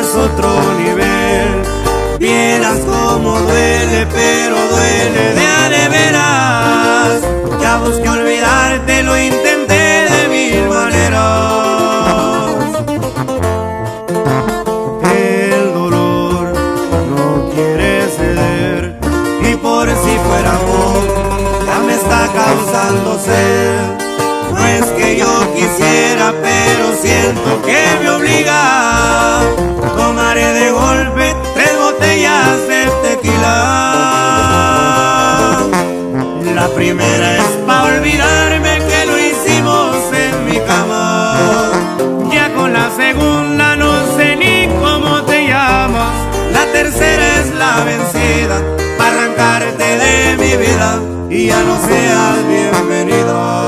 es otro nivel. Vieras cómo duele, pero duele de a de veras. Ya busqué olvidarte, lo intenté de mil maneras. El dolor no quiere ceder, y por si fuera amor ya me está causando sed. No es que yo quisiera, pero siento que me obliga. Tomaré de golpe 3 botellas de tequila. La primera es pa' olvidarme que lo hicimos en mi cama. Ya con la segunda no sé ni cómo te llamas. La tercera es la vencida, pa' arrancarte de mi vida y ya no seas bienvenida.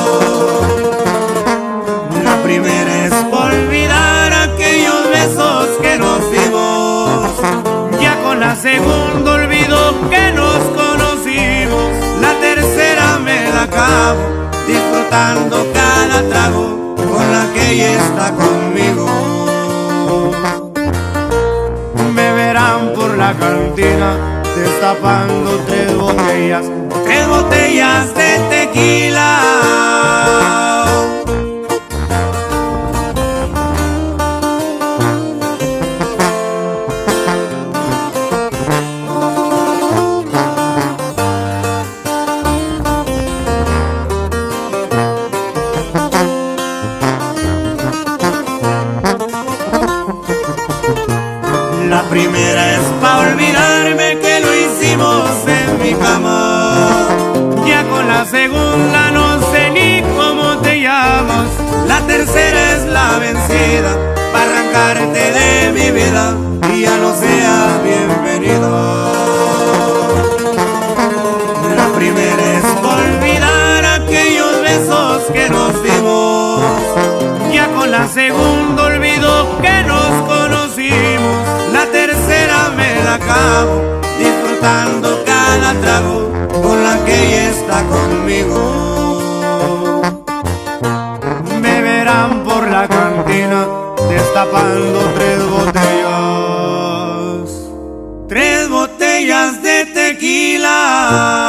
La primera es olvidar aquellos besos que nos dimos. Ya con la segunda olvido que nos conocimos. La tercera me la acabo disfrutando cada trago con la que ella está conmigo. Me verán por la cantina destapando 3 botellas de tequila. La primera es pa' olvidarme que lo hicimos en mi cama. Ya con la segunda no sé ni cómo te llamas. La tercera es la vencida, pa' arrancarte de mi vida y ya no seas bienvenido. La primera es olvidar aquellos besos que nos dimos. Ya con la segunda olvido que nos conocimos. La tercera me la acabo disfrutando cada trago con la que ella está conmigo. Me verán por la cantina destapando 3 botellas de tequila.